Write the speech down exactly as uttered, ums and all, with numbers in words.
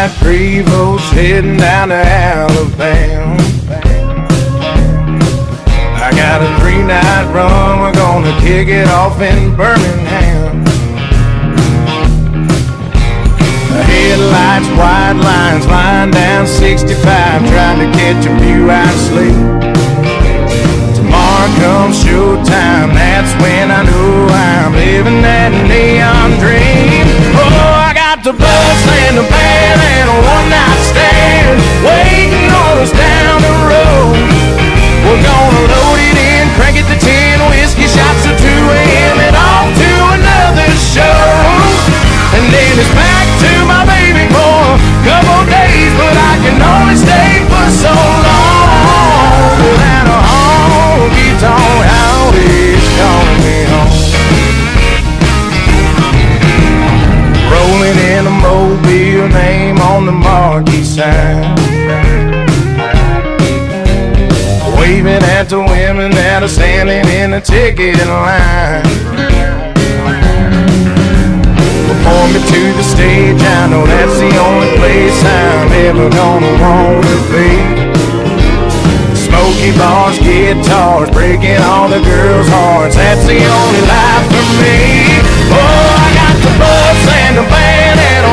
got three votes heading down to Alabama. I got a three-night run, we're gonna kick it off in Birmingham. The headlights, white lines, flying down sixty-five, trying to catch a few hours sleep. Tomorrow comes showtime, that's when I know I'm living that neon dream. Oh, I got the bus and the band and a one-night stand waiting on us down the road. We're gonna load it in, crank it to ten, whiskey shots to two A M and off to another show. And then it's back to my baby for a couple days, but I can only stay for so long without a honky tonk howdy's calling me home. Rolling in a mobile, name on the marquee sign, waving at the women that are standing in the ticket line. Before me to the stage, I know that's the only place I'm ever gonna want to be. Smoky bars, guitars, breaking all the girls' hearts, that's the only life for me. Oh, I got the bus and the band and